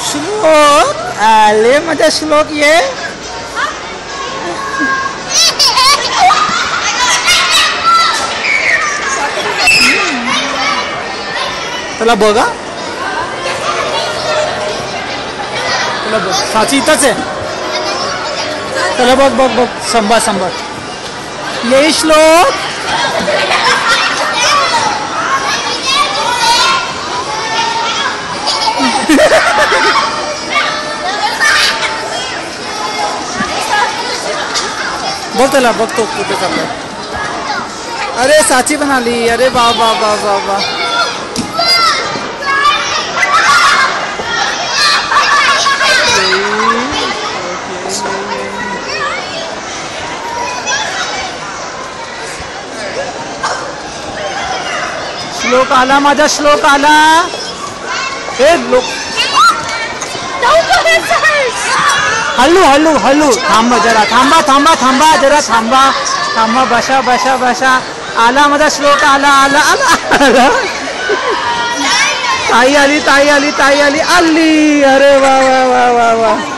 श्लोक आले माझा श्लोक ये त्याला बघा त्याला बघ साची इथंच आहे त्याला बघ बघ बघ संभा संभा ये श्लोक बघ त्याला बघतो कुठे चाललाय अरे साची पण आली अरे वा वा वा वा वा श्लोक आला माझा श्लोक आला हे लोक हल्लू हल्लू हल्लू थांबा जरा थांबा थांबा थांबा जरा थांबा थांबा बसा बसा बसा आला माझा श्लोक आला आला आला आला ताई आली ताई आली ताई आली आली अरे वा वा वा वा वा